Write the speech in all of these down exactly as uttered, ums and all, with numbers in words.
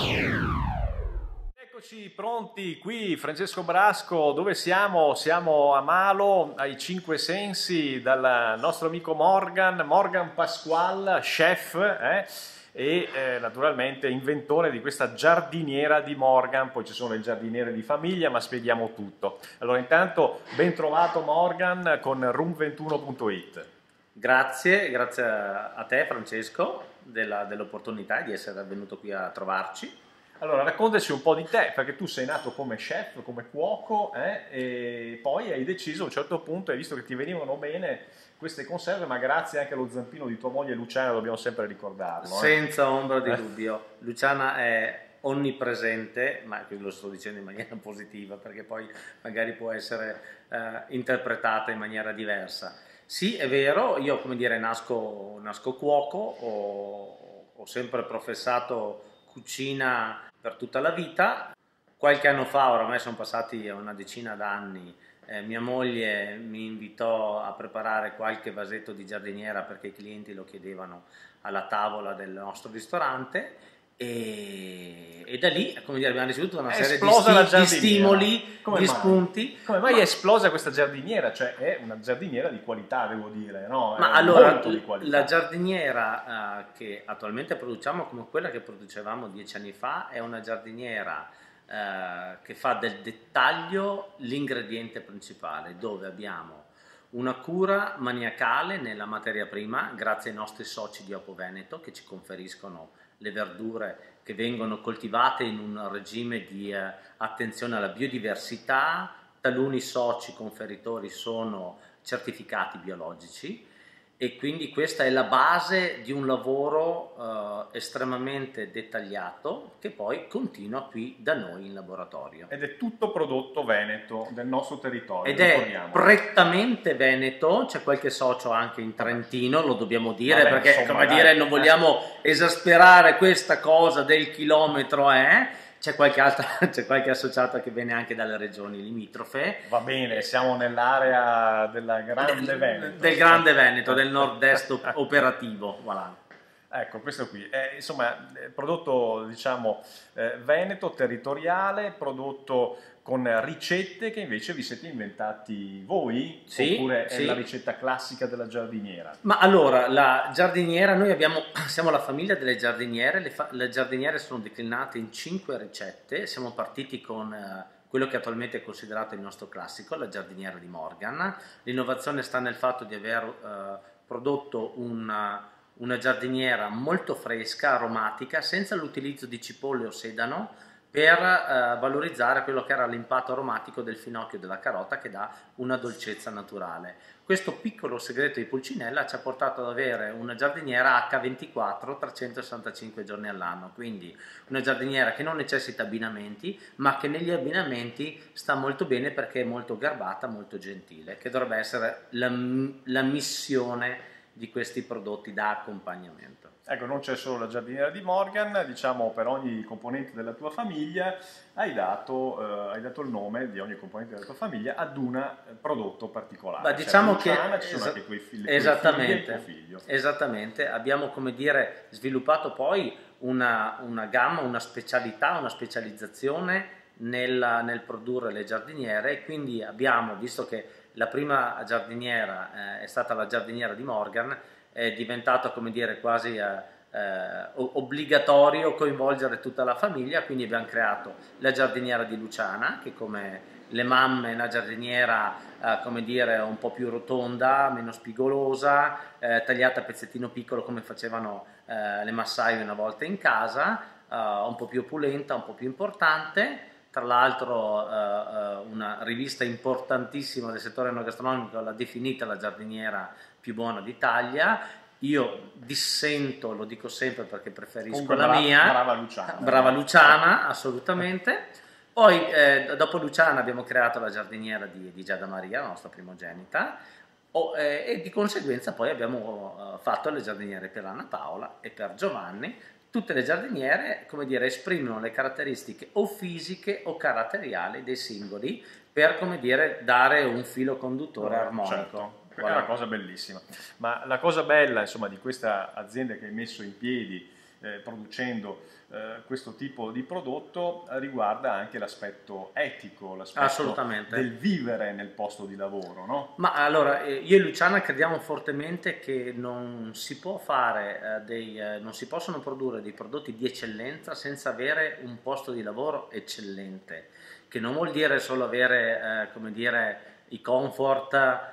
Eccoci pronti qui, Francesco Brasco, dove siamo? Siamo a Malo, ai Cinque Sensi, dal nostro amico Morgan, Morgan Pasqual, chef, eh? e eh, naturalmente inventore di questa giardiniera di Morgan. Poi ci sono le giardiniere di famiglia, ma spieghiamo tutto. Allora, intanto ben trovato Morgan con room ventuno punto it. Grazie, grazie a te Francesco della, dell'opportunità di essere venuto qui a trovarci. Allora, raccontaci un po' di te, perché tu sei nato come chef, come cuoco, eh, e poi hai deciso a un certo punto, hai visto che ti venivano bene queste conserve, ma grazie anche allo zampino di tua moglie Luciana, dobbiamo sempre ricordarlo. Eh. Senza ombra di dubbio. Luciana è onnipresente, ma lo sto dicendo in maniera positiva, perché poi magari può essere eh, interpretata in maniera diversa. Sì, è vero, io come dire nasco, nasco cuoco, ho, ho sempre professato cucina per tutta la vita. Qualche anno fa, oramai sono passati una decina d'anni, eh, mia moglie mi invitò a preparare qualche vasetto di giardiniera perché i clienti lo chiedevano alla tavola del nostro ristorante e, e da lì, come dire, abbiamo ricevuto una È serie di, esplosa la sti- di giardiniera. stimoli, Come di mai? spunti. Come mai Ma- è esplosa questa giardiniera? Cioè è una giardiniera di qualità, devo dire, no? Ma È allora, molto di qualità. la giardiniera eh, che attualmente produciamo, come quella che producevamo dieci anni fa, è una giardiniera eh, che fa del dettaglio l'ingrediente principale, dove abbiamo una cura maniacale nella materia prima, grazie ai nostri soci di Opo Veneto che ci conferiscono le verdure che vengono coltivate in un regime di eh, attenzione alla biodiversità. Taluni soci conferitori sono certificati biologici e quindi questa è la base di un lavoro eh, estremamente dettagliato che poi continua qui da noi in laboratorio. Ed è tutto prodotto veneto del nostro territorio. Ed è ricordiamo. prettamente veneto, c'è qualche socio anche in Trentino, lo dobbiamo dire, Vabbè, perché insomma, come dai, dire non eh. vogliamo esasperare questa cosa del chilometro, eh? C'è qualche altra, c'è qualche associata che viene anche dalle regioni limitrofe. Va bene, siamo nell'area della Grande del, Veneto. del Grande Veneto, del nord-est op- operativo, voilà. Ecco, questo qui. È, insomma, è prodotto, diciamo, eh, veneto, territoriale, prodotto con ricette che invece vi siete inventati voi? Sì, Oppure è sì. la ricetta classica della giardiniera? Ma allora, la giardiniera, noi abbiamo, siamo la famiglia delle giardiniere, le, fa, le giardiniere sono declinate in cinque ricette, siamo partiti con eh, quello che attualmente è considerato il nostro classico, la giardiniera di Morgan. L'innovazione sta nel fatto di aver eh, prodotto una, una giardiniera molto fresca, aromatica, senza l'utilizzo di cipolle o sedano, per eh, valorizzare quello che era l'impatto aromatico del finocchio e della carota che dà una dolcezza naturale. Questo piccolo segreto di Pulcinella ci ha portato ad avere una giardiniera acca ventiquattro, trecentosessantacinque giorni all'anno, quindi una giardiniera che non necessita abbinamenti, ma che negli abbinamenti sta molto bene perché è molto garbata, molto gentile, che dovrebbe essere la, la missione di questi prodotti da accompagnamento. Ecco, non c'è solo la giardiniera di Morgan, diciamo per ogni componente della tua famiglia hai dato, eh, hai dato il nome di ogni componente della tua famiglia ad un prodotto particolare. Ma diciamo cioè, che Luciana, ci sono esa- anche i tuoi figli, esattamente, il tuo figlio. esattamente, abbiamo come dire sviluppato poi una, una gamma, una specialità, una specializzazione nel, nel produrre le giardiniere e quindi abbiamo, visto che la prima giardiniera eh, è stata la giardiniera di Morgan, è diventato come dire quasi eh, eh, obbligatorio coinvolgere tutta la famiglia, quindi abbiamo creato la giardiniera di Luciana che come le mamme è una giardiniera eh, come dire un po' più rotonda, meno spigolosa, eh, tagliata a pezzettino piccolo come facevano eh, le massaie una volta in casa, eh, un po' più opulenta, un po' più importante. Tra l'altro eh, una rivista importantissima del settore enogastronomico l'ha definita la giardiniera più buona d'Italia. Io dissento, lo dico sempre perché preferisco Comunque, la brava, mia. Brava Luciana. Brava Luciana, assolutamente. Poi eh, dopo Luciana abbiamo creato la giardiniera di, di Giada Maria, la nostra primogenita, oh, eh, e di conseguenza poi abbiamo uh, fatto le giardiniere per Anna Paola e per Giovanni. Tutte le giardiniere, come dire, esprimono le caratteristiche o fisiche o caratteriali dei singoli per, come dire, dare un filo conduttore No, armonico. certo. Voilà. È una cosa bellissima. Ma la cosa bella, insomma, di questa azienda che hai messo in piedi eh, producendo eh, questo tipo di prodotto riguarda anche l'aspetto etico, l'aspetto del vivere nel posto di lavoro, no? Ma allora, io e Luciana crediamo fortemente che non si può fare eh, dei, eh, non si possono produrre dei prodotti di eccellenza senza avere un posto di lavoro eccellente, che non vuol dire solo avere, eh, come dire, i comfort,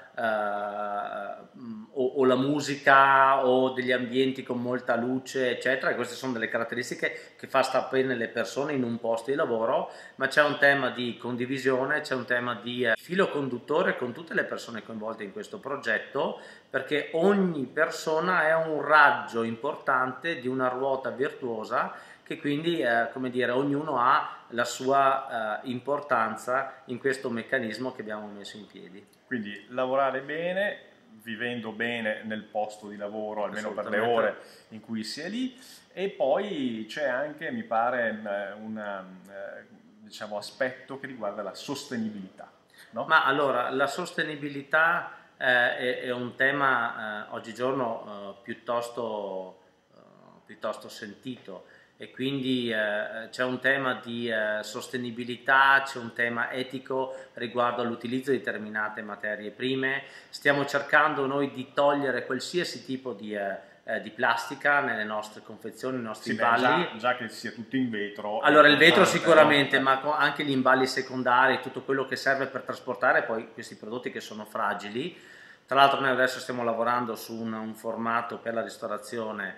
Uh, o, o la musica o degli ambienti con molta luce eccetera. Queste sono delle caratteristiche che fa star bene le persone in un posto di lavoro, ma c'è un tema di condivisione, c'è un tema di uh, filo conduttore con tutte le persone coinvolte in questo progetto, perché ogni persona è un raggio importante di una ruota virtuosa che quindi eh, come dire, ognuno ha la sua eh, importanza in questo meccanismo che abbiamo messo in piedi. Quindi lavorare bene, vivendo bene nel posto di lavoro, almeno per le ore in cui si è lì, e poi c'è anche, mi pare, un eh, diciamo, aspetto che riguarda la sostenibilità. No? Ma allora, la sostenibilità eh, è, è un tema eh, oggigiorno eh, piuttosto, eh, piuttosto sentito. E quindi eh, c'è un tema di eh, sostenibilità, c'è un tema etico riguardo all'utilizzo di determinate materie prime. Stiamo cercando noi di togliere qualsiasi tipo di, eh, eh, di plastica nelle nostre confezioni, nei nostri sì, imballi. Beh, già, già che sia tutto in vetro. Allora il vetro sicuramente, no? Ma anche gli imballi secondari, tutto quello che serve per trasportare poi questi prodotti che sono fragili. Tra l'altro noi adesso stiamo lavorando su un, un formato per la ristorazione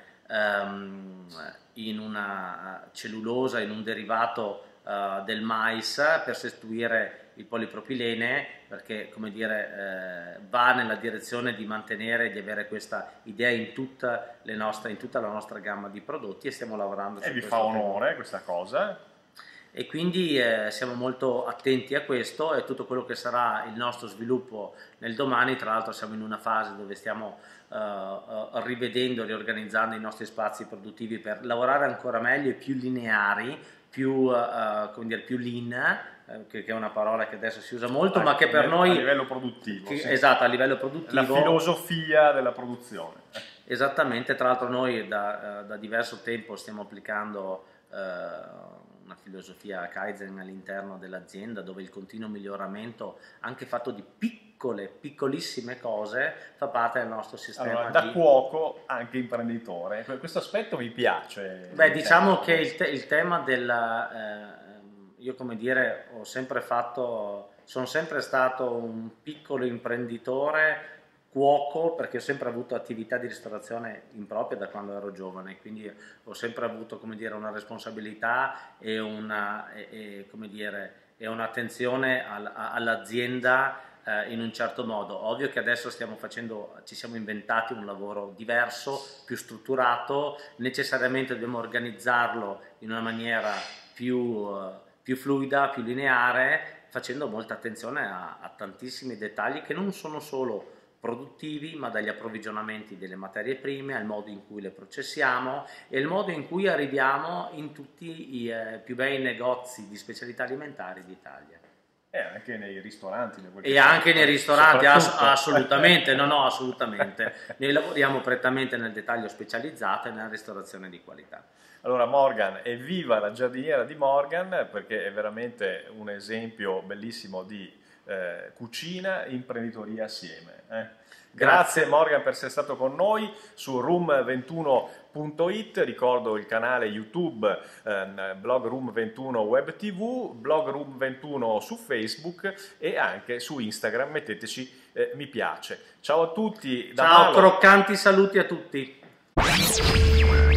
Um, in una cellulosa, in un derivato uh, del mais per sostituire il polipropilene, perché come dire eh, va nella direzione di mantenere, di avere questa idea in tutta, le nostre, in tutta la nostra gamma di prodotti, e stiamo lavorando su e vi questo fa onore tema. Questa cosa, e quindi eh, siamo molto attenti a questo e tutto quello che sarà il nostro sviluppo nel domani. Tra l'altro siamo in una fase dove stiamo uh, uh, rivedendo, riorganizzando i nostri spazi produttivi per lavorare ancora meglio e più lineari, più, uh, come dire, più lean, uh, che, che è una parola che adesso si usa molto, ah, ma che per a noi... A livello produttivo. Che, sì. Esatto, a livello produttivo. La filosofia della produzione. Esattamente, tra l'altro noi da, uh, da diverso tempo stiamo applicando uh, una filosofia Kaizen all'interno dell'azienda, dove il continuo miglioramento, anche fatto di piccole, piccolissime cose, fa parte del nostro sistema. Allora, da di... cuoco anche imprenditore, questo aspetto mi piace. Beh, diciamo che il, te il tema della... Eh, io come dire, ho sempre fatto, sono sempre stato un piccolo imprenditore, cuoco, perché ho sempre avuto attività di ristorazione impropria da quando ero giovane, quindi ho sempre avuto, come dire, una responsabilità e una, e, e, come dire, e un'attenzione al, all'azienda eh, in un certo modo. Ovvio che adesso stiamo facendo, ci siamo inventati un lavoro diverso, più strutturato, necessariamente dobbiamo organizzarlo in una maniera più, uh, più fluida, più lineare, facendo molta attenzione a, a tantissimi dettagli che non sono solo produttivi, ma dagli approvvigionamenti delle materie prime al modo in cui le processiamo e il modo in cui arriviamo in tutti i eh, più bei negozi di specialità alimentari d'Italia. E anche nei ristoranti. E anche nei ristoranti, ass assolutamente, no no, assolutamente. Noi lavoriamo prettamente nel dettaglio specializzato e nella ristorazione di qualità. Allora Morgan, evviva la giardiniera di Morgan, perché è veramente un esempio bellissimo di Eh, cucina e imprenditoria assieme. Eh. Grazie. Grazie Morgan per essere stato con noi su room ventuno punto it, ricordo il canale YouTube eh, Blog Room ventuno Web T V, Blog Room ventuno su Facebook e anche su Instagram, metteteci eh, mi piace. Ciao a tutti. Da Ciao, Malo. croccanti saluti a tutti.